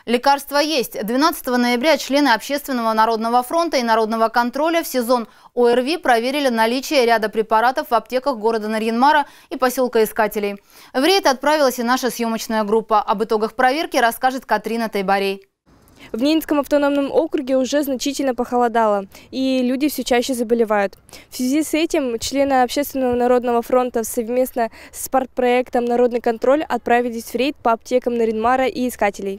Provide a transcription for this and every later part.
Лекарства есть. 12 ноября члены Общественного народного фронта и Народного контроля в сезон ОРВИ проверили наличие ряда препаратов в аптеках города Нарьян-Мара и поселка Искателей. В рейд отправилась и наша съемочная группа. Об итогах проверки расскажет Катрина Тайбарей. В Ненецком автономном округе уже значительно похолодало, и люди все чаще заболевают. В связи с этим члены Общественного народного фронта совместно с партпроектом «Народный контроль» отправились в рейд по аптекам Нарьян-Мара и Искателей.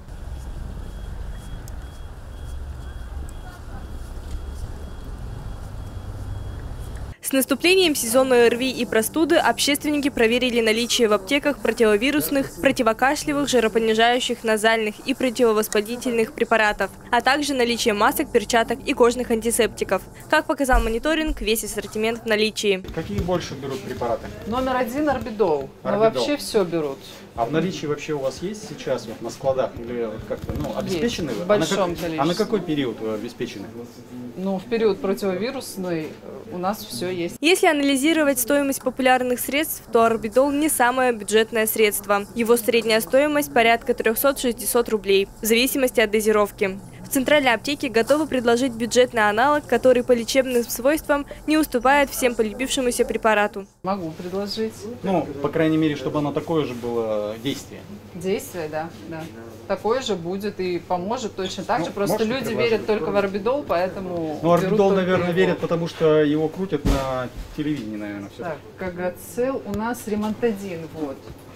С наступлением сезона ОРВИ и простуды общественники проверили наличие в аптеках противовирусных, противокашлевых, жаропонижающих, назальных и противовоспалительных препаратов, а также наличие масок, перчаток и кожных антисептиков. Как показал мониторинг, весь ассортимент в наличии. Какие больше берут препараты? Номер 1 орбидол. Но вообще все берут. А в наличии вообще у вас есть сейчас вот на складах или как-то обеспечены вы? В большом количестве. А на какой период вы обеспечены? Ну, в период противовирусный у нас все есть. Если анализировать стоимость популярных средств, то орбидол не самое бюджетное средство. Его средняя стоимость порядка 300-600 рублей, в зависимости от дозировки. В центральной аптеке готовы предложить бюджетный аналог, который по лечебным свойствам не уступает всем полюбившемуся препарату. Могу предложить. Ну, по крайней мере, чтобы оно такое же было действие. Действие, да. Такое же будет и поможет точно так же. Просто люди предложить верят только в орбидол, поэтому... Ну, орбидол, наверное, верят, потому что его крутят на телевидении, наверное, все. Так, Кагацел у нас ремонтадин, вот,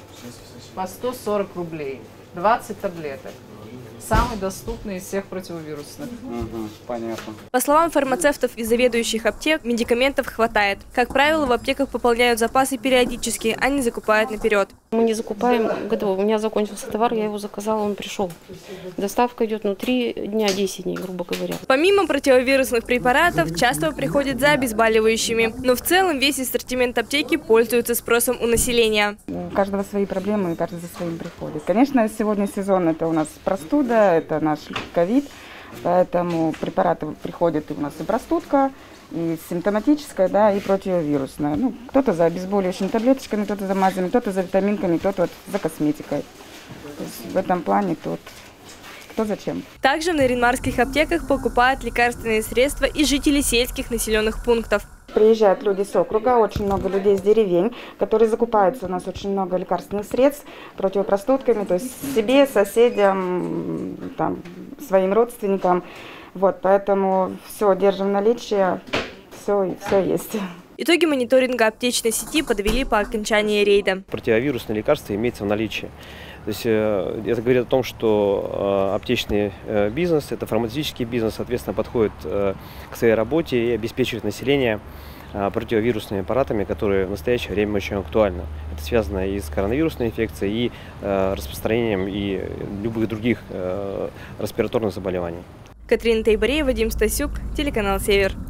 по 140 рублей, 20 таблеток. Самый доступный из всех противовирусных. Понятно. По словам фармацевтов и заведующих аптек, медикаментов хватает. Как правило, в аптеках пополняют запасы периодически, а не закупают наперед. Мы не закупаем готово. У меня закончился товар, я его заказала, он пришел. Доставка идет 3 дня, 10 дней, грубо говоря. Помимо противовирусных препаратов, часто приходят за обезболивающими. Но в целом весь ассортимент аптеки пользуется спросом у населения. У каждого свои проблемы, и каждый за своим приходит. Конечно, сегодня сезон, это у нас простуда, это наш ковид, поэтому препараты приходят и у нас и простудка, и симптоматическая, да, и противовирусная. Ну, кто-то за обезболивающими таблеточками, кто-то за мазями, кто-то за витаминками, кто-то вот за косметикой. То есть в этом плане тут кто зачем. Также в нарьян-марских аптеках покупают лекарственные средства и жители сельских населенных пунктов. Приезжают люди с округа, очень много людей с деревень, которые закупаются. У нас очень много лекарственных средств противопростудками, то есть себе, соседям, там, своим родственникам. Вот, поэтому все держим в наличии, все есть. Итоги мониторинга аптечной сети подвели по окончании рейда. Противовирусные лекарства имеются в наличии. То есть это говорит о том, что аптечный бизнес, это фармацевтический бизнес, соответственно, подходит к своей работе и обеспечивает население противовирусными аппаратами, которые в настоящее время очень актуальны. Это связано и с коронавирусной инфекцией, и распространением и любых других респираторных заболеваний. Катрина Тайбарей, Вадим Стасюк, телеканал «Север».